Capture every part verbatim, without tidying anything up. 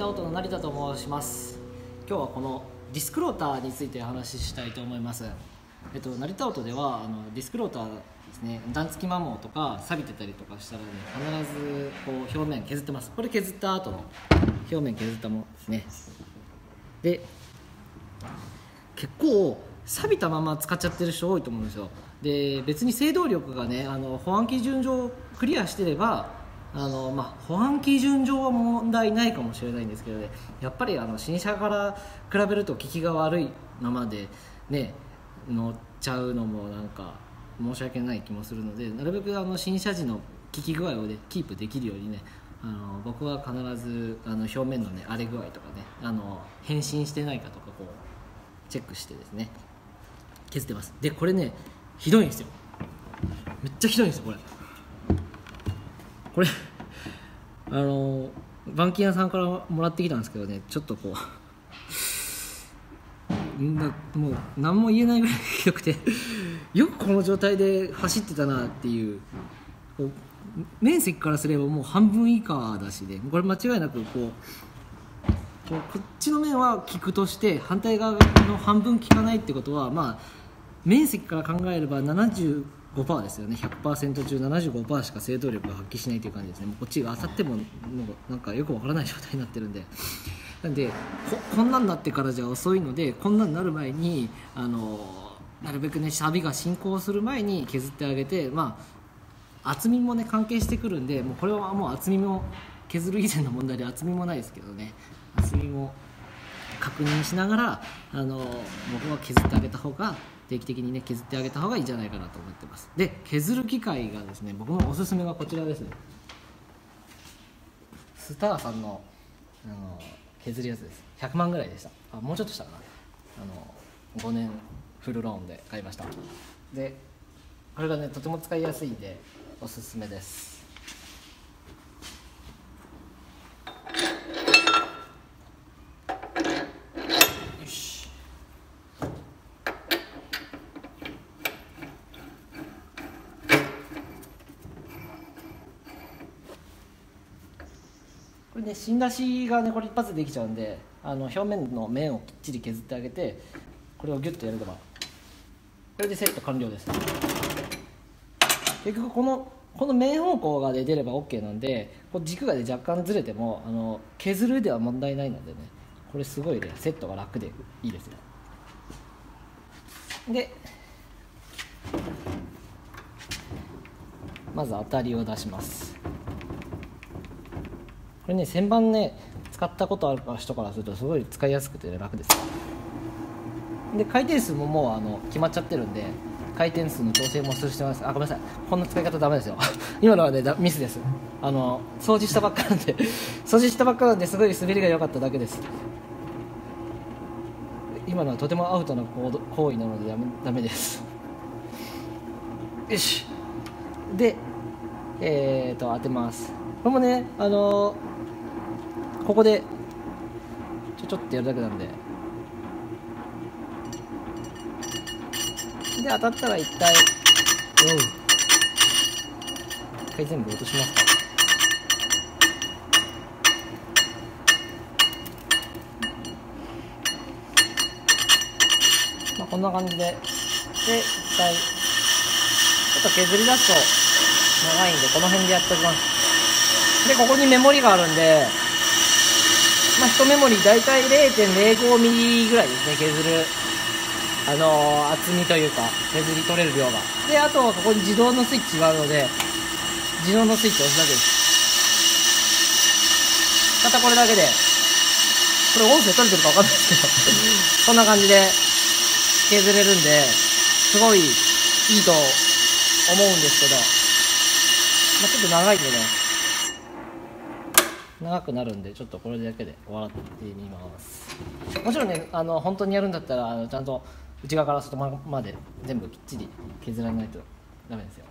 タオトの成田と申します。今日はこのディスクローターについてお話ししたいと思います。えっと、成田オートではあのディスクローターですね、段付き摩耗とか錆びてたりとかしたらね、必ずこう表面削ってます。これ削った後の表面削ったものですね。で結構錆びたまま使っちゃってる人多いと思うんですよ。で別に制動力がね、あの保安基準上クリアしてればあの、まあ、保安基準上は問題ないかもしれないんですけどね、やっぱりあの新車から比べると効きが悪いままでね乗っちゃうのもなんか申し訳ない気もするので、なるべくあの新車時の効き具合を、ね、キープできるようにね、あの僕は必ずあの表面の、ね、荒れ具合とかね、あの変身してないかとかこうチェックしてですね削ってます。でこれねひどいんですよ。めっちゃひどいんですよこれ。これあの板金屋さんからもらってきたんですけどね、ちょっとこうんもう何も言えないぐらいひどくてよくこの状態で走ってたなっていう、こう面積からすればもう半分以下だしね、これ間違いなくこうこうこっちの面は効くとして反対側の半分効かないってことは、まあ面積から考えれば ななじゅうごパーセント ですよね。 ひゃくパーセント 中 ななじゅうごパーセント しか制動力が発揮しないという感じですね。もうこっちが当たってももうなんかよくわからない状態になってるんで、なんで こ, こんなんなってからじゃ遅いので、こんなんなる前にあのなるべくね錆が進行する前に削ってあげて、まあ厚みもね関係してくるんで、もうこれはもう厚みも削る以前の問題で厚みもないですけどね、厚みも確認しながらあの僕は削ってあげた方が定期的にね削ってあげた方がいいんじゃないかなと思ってます。で削る機械がですね、僕のおすすめがこちらですね。スターさんのあの削るやつです。ひゃくまんぐらいでした。あ、もうちょっとしたかな。あのごねんフルローンで買いました。でこれがねとても使いやすいんでおすすめです。これね芯出しがねこれ一発でできちゃうんで、あの表面の面をきっちり削ってあげて、これをギュッとやればこれでセット完了です。結局このこの面方向が、ね、出れば OK なんで、こう軸が、ね、若干ずれてもあの削るでは問題ないのでね、これすごいねセットが楽でいいですね。でまず当たりを出します。これね旋盤ね使ったことある人からするとすごい使いやすくて、ね、楽です。で回転数ももうあの決まっちゃってるんで、回転数の調整もするしてます。あ、ごめんなさい、こんな使い方ダメですよ今のはねミスです。あの掃除したばっかなんで掃除したばっかなんですごい滑りが良かっただけです。今のはとてもアウトな行為なのでダメ、ダメですよし。でえーと当てます。これもねあのここでちょちょってやるだけなんで、で当たったら一回おう一回全部落としますか。まあこんな感じで、で一回ちょっと削り出すと長いんでこの辺でやっておきます。でここにメモリがあるんで、まあ、いちメモリだいたい れいてんれいごミリぐらいですね、削る、あのー、厚みというか削り取れる量が。であとはここに自動のスイッチがあるので、自動のスイッチを押すだけです。たったこれだけで、これ音声取れてるか分かんないですけどこんな感じで削れるんで、すごいいいと思うんですけど、まあ、ちょっと長いんでね長くなるんで、ちょっとこれだけで終わってみます。もちろんねあの本当にやるんだったらあのちゃんと内側から外側まで全部きっちり削らないとダメですよ。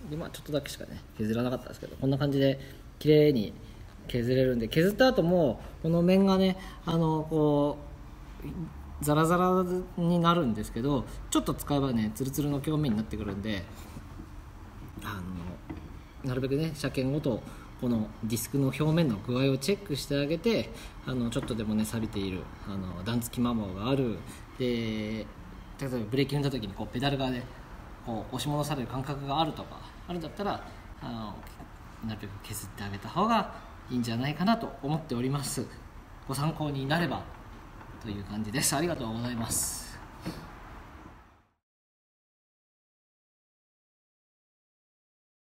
で、まあ、ちょっとだけしかね削らなかったんですけど、こんな感じで綺麗に削れるんで、削った後もこの面がねあのこうザラザラになるんですけど、ちょっと使えばねツルツルの表面になってくるんで、あのなるべくね車検ごとこのディスクの表面の具合をチェックしてあげて、あのちょっとでもね錆びているあの段付き摩耗があるで、例えばブレーキ踏んだ時にこうペダルがねこう押し戻される感覚があるとかあるんだったら、あのなるべく削ってあげた方がいいんじゃないかなと思っております。ご参考になればという感じです。ありがとうございます。